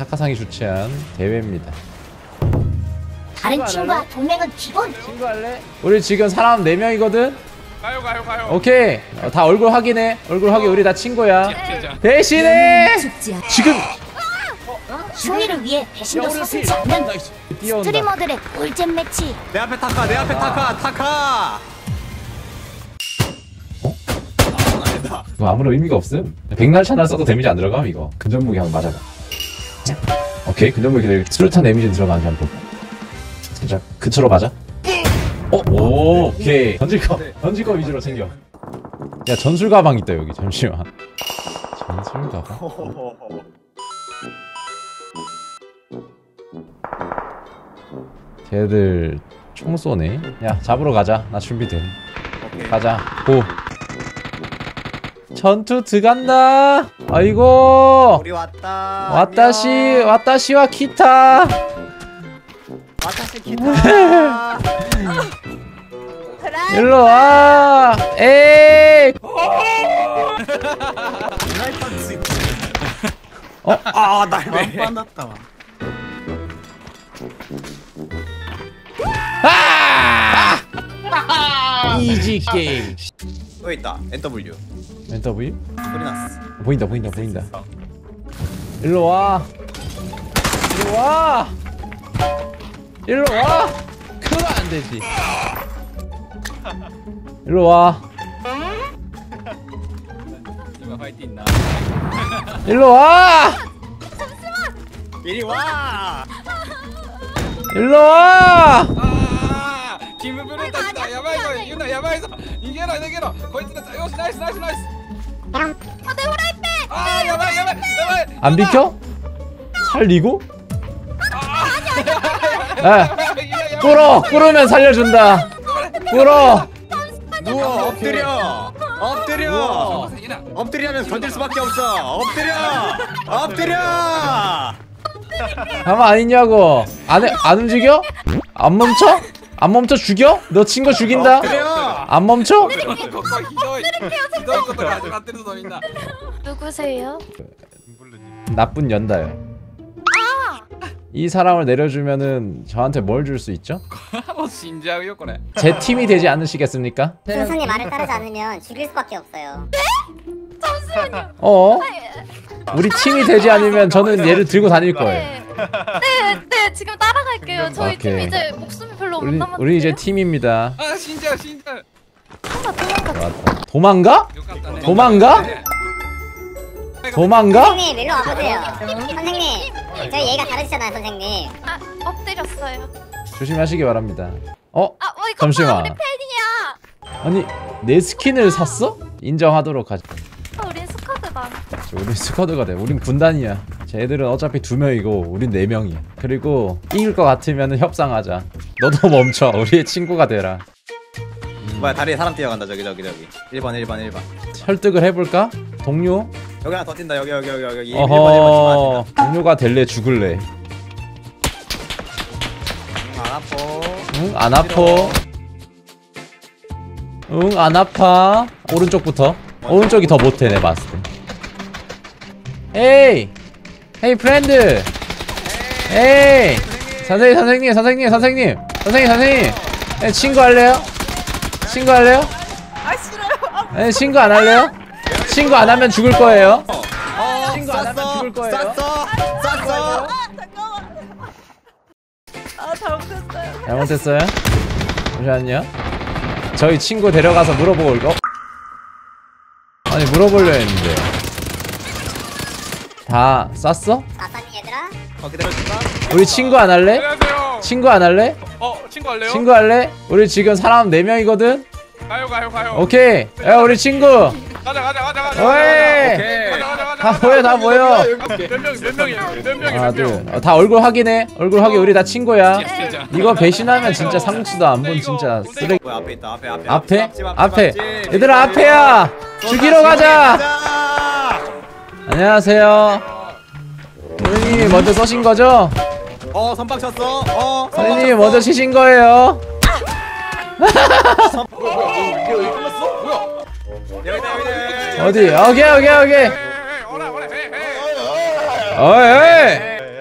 타카상이 주최한 대회입니다. 다른 친구와 동맹은 기본. 친구할래? 우리 지금 사람 4명이거든? 가요. 오케이. 다 얼굴 확인해. 얼굴 확인. 우리 다 친구야. 배신해! 지금! 승리를 위해 배신도 서슴지 않는 뛰어온다. 스트리머들의 꿀잼 매치. 내 앞에 타카. 이거 아무런 의미가 없음. 백날 차나 써도 데미지 안 들어감 이거. 근접무기 한번 맞아봐. 자. 오케이. 근접무기 기다려. 수류탄 데미지 들어가는지 한번 볼까. 살짝 그처로 맞아. 오, 오케이. 던질 거 위주로 챙겨. 야, 전술 가방 있다 여기. 잠시만. 전술 가방? 걔들 총 쏘네. 야, 잡으러 가자. 나 준비됨. 가자. 고. 전투 들어간다. 아이고. 우리 왔다. 와타시와 키타. 와타시 기타. 일로 와. 에이. 날매. 빤났다. 이지 게임. 또 있다. NW. NW? 소리 났어. 보인다. 일로 와. 그러면 안 되지. 일로 와. 일로 와. 이리 와. 일로 와. キムブルータ来たやばいぞユナやばいぞ逃げろこいつだよしナイスあーやばい 안 비켜? 살리고? 꿇으면 살려준다. 꿇어. 누워 엎드리면 던질 수밖에 없어. 엎드려. 가만 안 있냐고. 안 움직여? 안 멈춰 죽여? 너 친구 죽인다? 안 멈춰? 누구세요? 나쁜 연다요. 이 사람을 내려주면은 저한테 뭘 줄 수 있죠? 제 팀이 되지 않으시겠습니까? 선생님 말을 따르지 않으면 죽일 수밖에 없어요. 우리 팀이 되지 않으면 저는 얘를 들고 다닐 거예요. 네, 지금 따라갈게요. 저희 오케이. 팀 이제 목숨이 별로 못 남았는데. 우리 이제 팀입니다. 아 신자 도망가? 선생님 일로 와보세요. 선생님 저희 얘기가 다르시잖아요 선생님. 엎드렸어요. 조심하시기 바랍니다. 이거 잠시만. 우리 팬이야. 아니 내 스킨을 샀어? 인정하도록 하자. 우린 스쿼드다. 우린 스쿼드가 돼. 우린 군단이야. 쟤들은 어차피 2명이고 우린 4명이야. 그리고 이길 것 같으면 협상하자. 너도 멈춰. 우리의 친구가 되라. 뭐야 다리에 사람 뛰어간다. 저기 1번. 설득을 해볼까? 동료? 여기 하나 더 뛴다. 여기 1번 어허. 동료가 될래 죽을래? 안 아파. 응 안 아파. 오른쪽부터. 오른쪽이 더 못해 내 봤을 때. 헤이 프렌드. 헤이 선생님. 친구 할래요? 아 싫어요. 친구 안 할래요? 친구 안 하면 죽을 거예요. 친구 안 하면 죽을 거예요. 쐈어. 잘못했어요. 잘못했어요? 잠시만요. 저희 친구 데려가서 물어보고 올거. 아니 물어보려 했는데. 다 쐈어? 아빠니 얘들아. 기다려줄까? 우리 친구 안 할래? 안녕하세요 친구 안 할래? 친구 할래요? 친구 할래? 우리 지금 사람 4명이거든? 가요 오케이. 야 우리 친구. 가자 오이. 가자 다 모여. 몇 명이에요? 하나 둘. 다 얼굴 확인해. 얼굴 확인. 우리 다 친구야. 이거 배신하면 진짜 상수도 안 본 진짜 쓰레기. 뭐야 앞에 있다. 앞에. 얘들아 앞에야. 죽이러 가자. 안녕하세요. 선생님이 먼저 쏘신 거죠? 선박 쳤어. 선생님이 먼저 치신 거예요. 여기다. 어디? 오케이. 어이.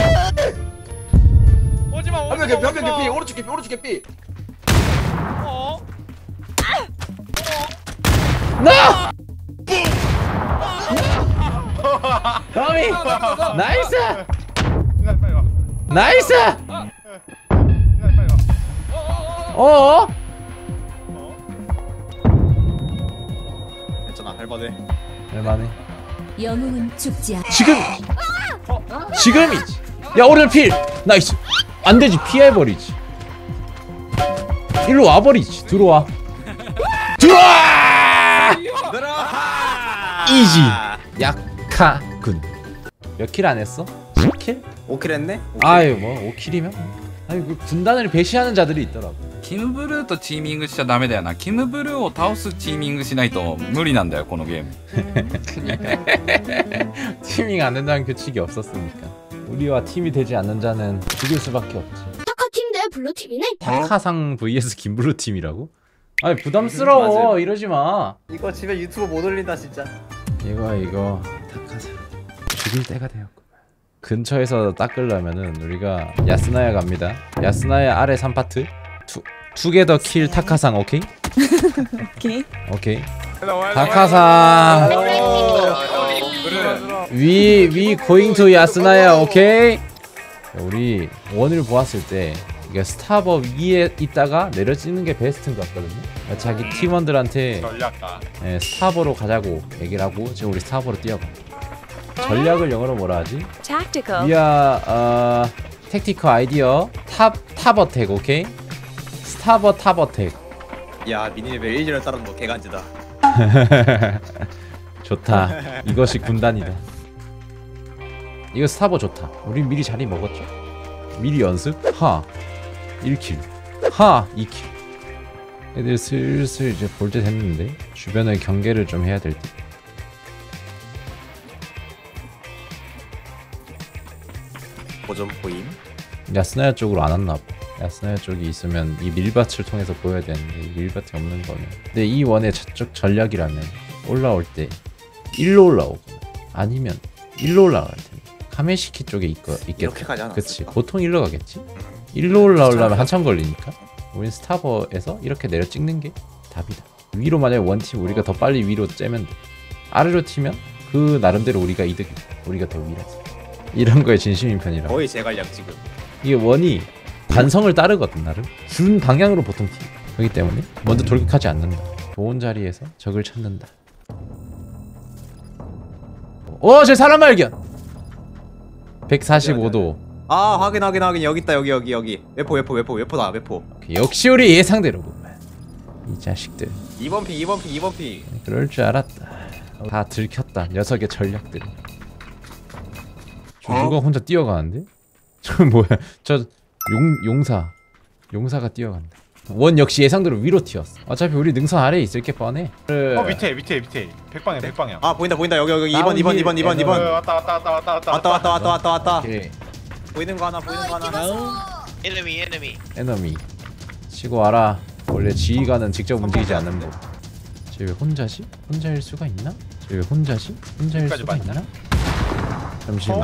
오지마 한명 개피 한 명 개피 오른쪽 개피 오른쪽 개피. 나! 까미! 나이스! 나이스! 어? 괜찮아 할만해. 얼마네? 영웅은 죽지 않아. 지금이지. 야 오늘 필. 나이스. 안 되지. 피해버리지. 일로 와버리지. 들어와. 들어와. 이지. 약하군. 몇 킬 안 했어? 10킬? 5킬 했네? 아유 뭐 5킬이면. 아유 그 군단을 배시하는 자들이 있더라고. キムブルーとチーミングしちゃダメだよな。キムブルーを倒すチーミングしないと無理なんだよこのゲーム。 팀밍 안 된다는 규칙이 없었으니까. 우리와 팀이 되지 않는 자는 죽일 수밖에 없지. 타카팀 대 블루팀이네. 타카상 vs 김블루 팀이라고? 아니 부담스러워. 이러지 마. 이거 집에 유튜브 못 올린다 진짜. 이거 타카상 죽일 때가 되었고. 근처에서 닦으려면은 우리가 야스나야 갑니다. 야스나야 아래 3파트. 투게더 킬 타카상 오케이? 오케이. 타카상 위 고잉 투 야스나야 오케이? 우리 원을 보았을 때 이게 스타버 위에 있다가 내려 찍는 게 베스트인 것 같거든요. 자기 팀원들한테 스타버로 가자고 얘기를 하고 지금 우리 스타버로 뛰어가. 전략을 영어로 뭐라 하지? 위아 택티컬 아이디어 탑 어택 오케이? 스타버 탑 어택. 야 미니맵에 1년을 따르는 거 개간지다. 좋다. 이것이 군단이다. 이거 스타버 좋다. 우린 미리 자리 먹었죠. 미리 연습. 하 1킬. 하 2킬. 애들 슬슬 이제 볼 때 됐는데 주변의 경계를 좀 해야 될 때. 보점 보임. 야스나야 쪽으로 안 왔나 봐. 야스나야 쪽이 있으면 이 밀밭을 통해서 보여야 되는데 이 밀밭이 없는 거면. 근데 이 원의 저쪽 전략이라면 올라올 때 일로 올라오거나 아니면 일로 올라갈 텐데 카메시키 쪽에 있겠다. 이렇게 가지 않았을까? 그치. 보통 일로 가겠지. 일로 올라오려면 한참 걸리니까 우린 스타버에서 이렇게 내려 찍는 게 답이다. 위로 만약에 원팀 우리가 더 빨리 위로 째면 돼. 아래로 튀면 그 나름대로 우리가 이득이다. 우리가 더 위라서. 이런 거에 진심인 편이라. 거의 제갈량 지금. 이게 원이 반성을 따르거든 나름. 준 방향으로 보통 튀. 그렇기 때문에 먼저 돌격하지 않는다. 좋은 자리에서 적을 찾는다. 제 사람 발견. 145도. 아 확인 여기 있다 여기 외포다 외포. 역시 우리 예상대로구만. 이 자식들. 2번 피. 그럴 줄 알았다. 다 들켰다. 녀석의 전략들이. 누가 혼자 뛰어가는데? 저 뭐야? 저 용사가 뛰어간다. 원 역시 예상대로 위로 튀었어. 어차피 우리 능선 아래에 있을 게 뻔해. 밑에 백방향. 아 보인다 여기 2번. 왔다. 오케이. 보이는 거 하나. Enemy. 에너미. 치고 와라. 원래 지휘관은 직접 움직이지 않는 법. 쟤 왜 혼자지? 혼자일 수가 있나? 쟤 왜 혼자지? 혼자일 수가 있나? 잠시만.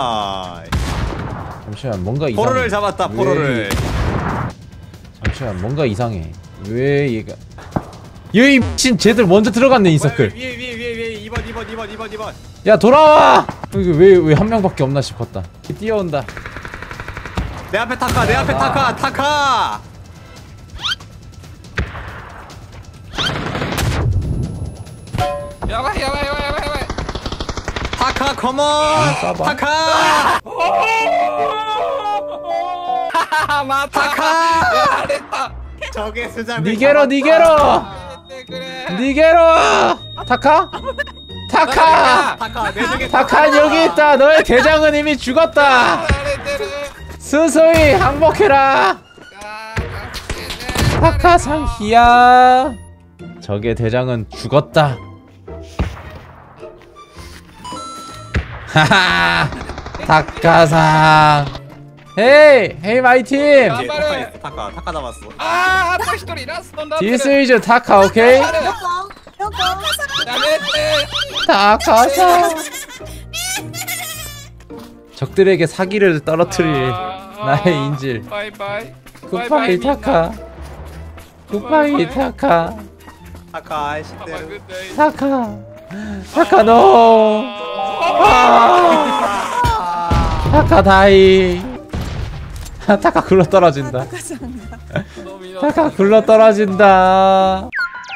잠시만 뭔가 이상해. 포로를 잡았다 포로를. 잠시만 뭔가 이상해. 왜 얘가 여기 미친 쟤들 먼저 들어갔네 인서클. 위에 2번. 야 돌아와. 여기 왜 한 명밖에 없나 싶었다. 뛰어온다. 내 앞에 타카. 야바이. 타카 컴온. 쏴봐. 타카. 타카. 야 됐다. 적의 수장. 니게로. 그래. 니게로. 타카 내 타카 여기 있다. 너의 대장은 이미 죽었다. 스스이 항복해라. 타카 상희야. 적의 대장은 죽었다. 하하. 타카상. 헤이 마이 팀. 타카 잡았어. 아, 또一人ラストになってる。 This is 타카 오케이? 타카상. 적들에게 사기를 떨어뜨릴 나의 인질. 바이바이. 굿바이 타카. 굿바이 타카. 타카 아이씨들. 타카 노. 타카 다이. 타카 굴러 떨어진다. 타카 굴러 떨어진다.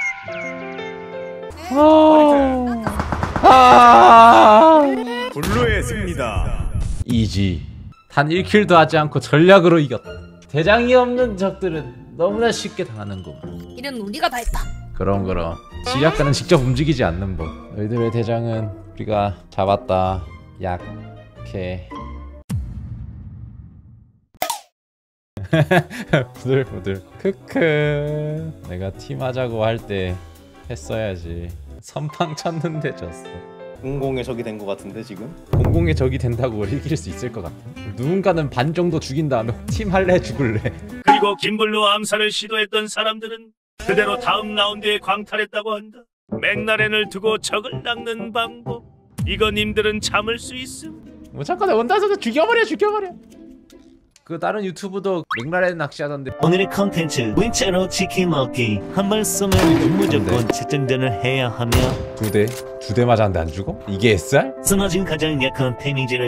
블루했습니다. 이지. 단 1킬도 하지 않고 전략으로 이겼다. 대장이 없는 적들은 너무나 쉽게 당하는구만. 일은 우리가 다 했다. 그럼 지략가는 직접 움직이지 않는 법. 너희들의 대장은 우리가 잡았다. 약해. 부들부들. 크크. 내가 팀하자고 할 때 했어야지. 선빵 쳤는데 졌어. 공공의 적이 된 것 같은데 지금? 공공의 적이 된다고 이길 수 있을 것 같아. 누군가는 반 정도 죽인 다음에 팀 할래 죽을래. 그리고 김블루 암살을 시도했던 사람들은 그대로 다음 라운드에 광탈했다고 한다. 맥라렌을 두고 적을 낚는 방법. 이거 님들은 참을 수 있음. 뭐 잠깐 온다서도 죽여버려. 그 다른 유튜브도 맥라렌 낚시하던데. 오늘의 컨텐츠 윈체로 치킨 먹기. 한 발 쏘면 무조건 채점전을 해야 하며 두 대 맞았는데 안 죽어? 이게 SR? 쓰러진 가장 약한 데미지를